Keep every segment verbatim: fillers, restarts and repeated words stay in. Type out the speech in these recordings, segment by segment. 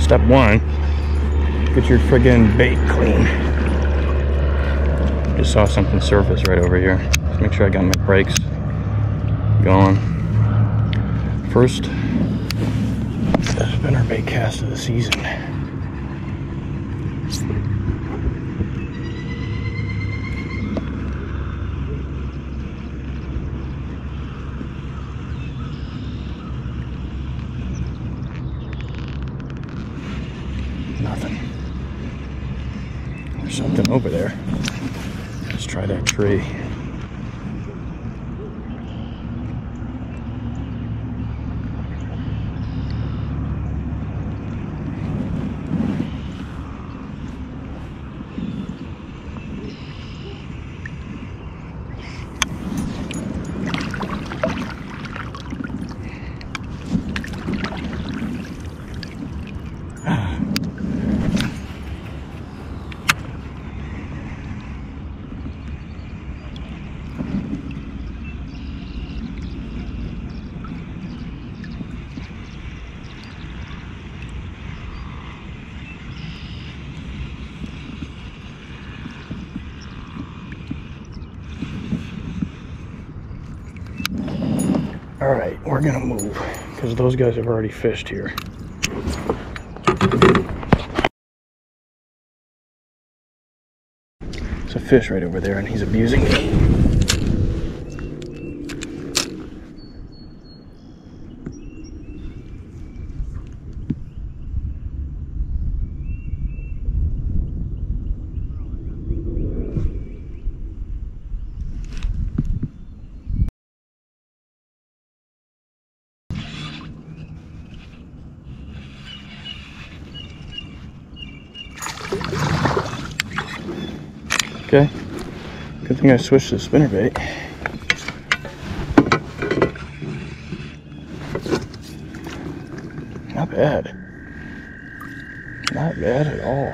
Step one, get your friggin' bait clean. Just saw something surface right over here. Let's make sure I got my brakes going. First, the spinnerbait cast of the season. Nothing. There's something over there. Let's try that tree. Alright, we're gonna move because those guys have already fished here. There's a fish right over there and he's abusing me. Okay, good thing I switched to spinnerbait. Not bad. Not bad at all.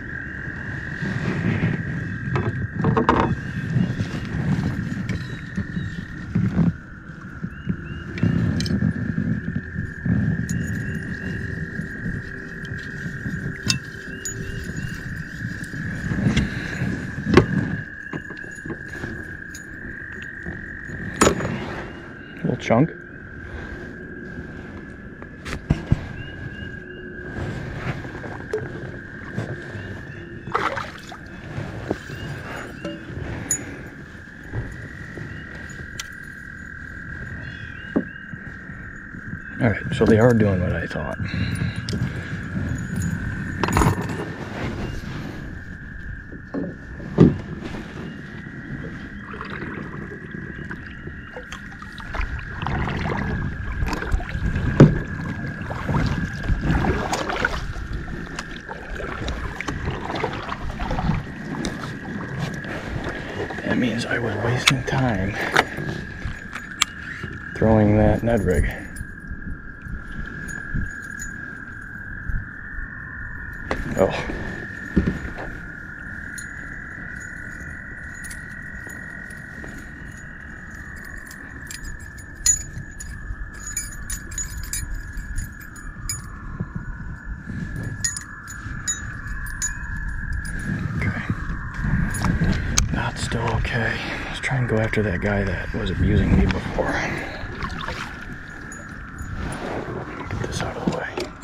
Little chunk. All right, so they are doing what I thought. That means I was wasting time throwing that Ned Rig. Oh. That's still okay. Let's try and go after that guy that was abusing me before. Get this out of the way.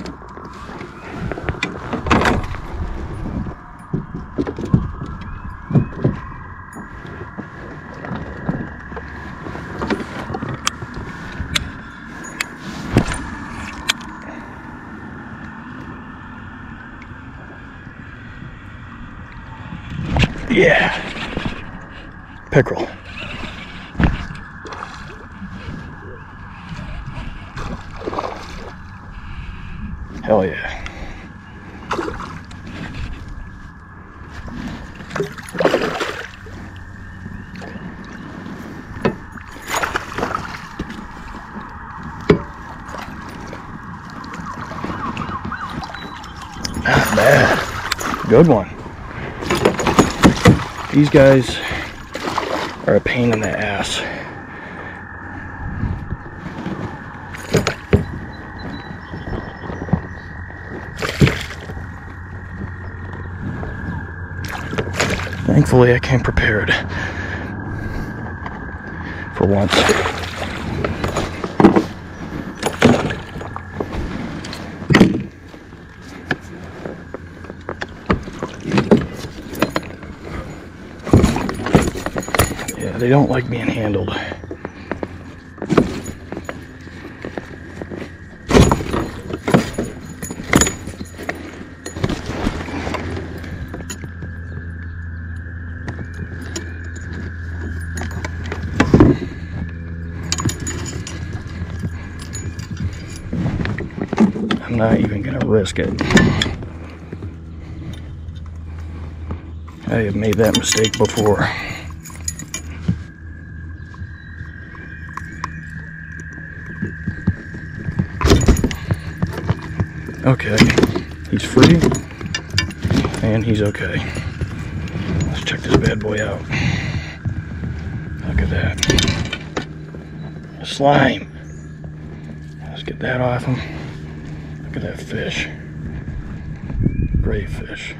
Yeah. Pickerel. Hell yeah. Not bad. Good one. These guys are a pain in the ass. Thankfully, I came prepared for once. Yeah, they don't like being handled. I'm not even gonna risk it. I have made that mistake before. Okay, he's free, and he's okay. Let's check this bad boy out. Look at that. Slime. Let's get that off him. Look at that fish. Great fish.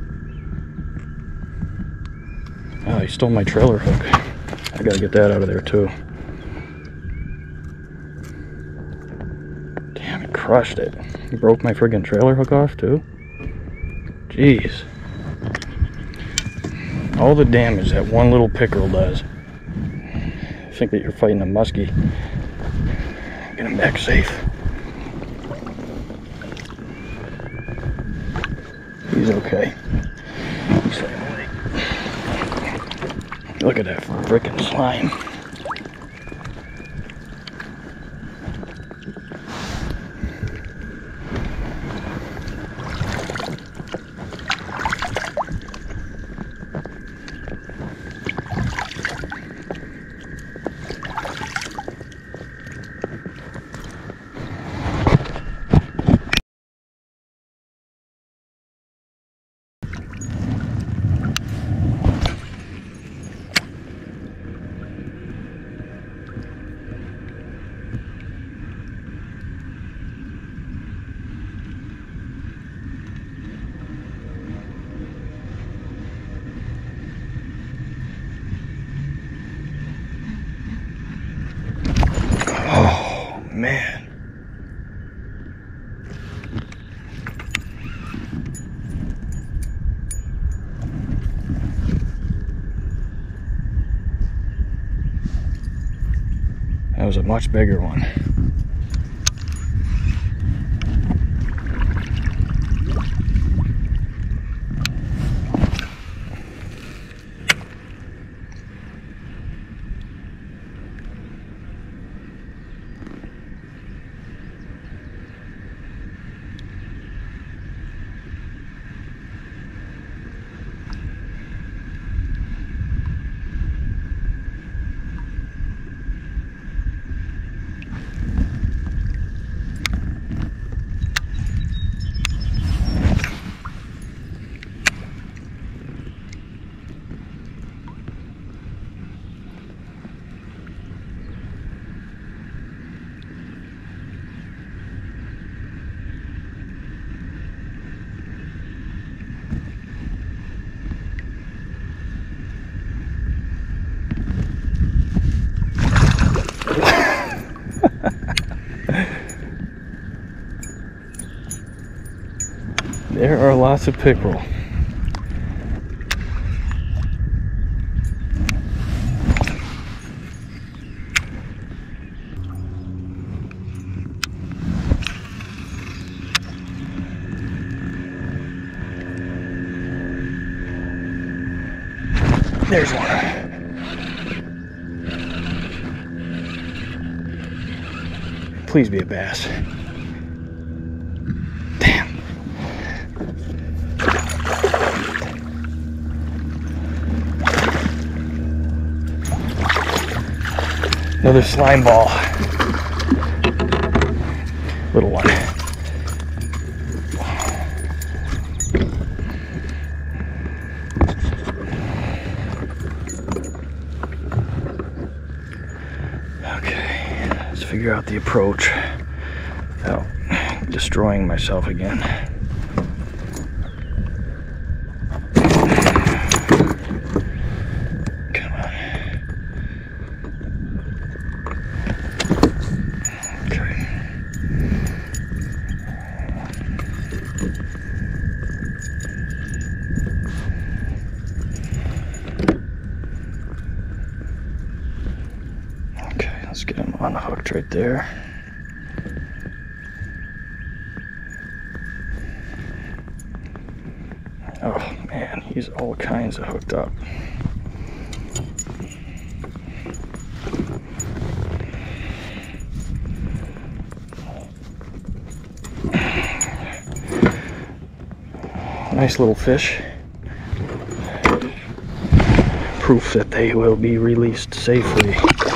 Oh, he stole my trailer hook. I gotta get that out of there too. Damn, it crushed it. He broke my friggin' trailer hook off too. Jeez. All the damage that one little pickerel does. Think that you're fighting a muskie. Get him back safe. He's okay. He's like, look at that frickin' slime. Man. That was a much bigger one. There are lots of pickerel. There's one. Please be a bass. Another slime ball. Little one. Okay, let's figure out the approach without destroying myself again. Let's get him unhooked right there. Oh man, he's all kinds of hooked up. Nice little fish. Proof that they will be released safely.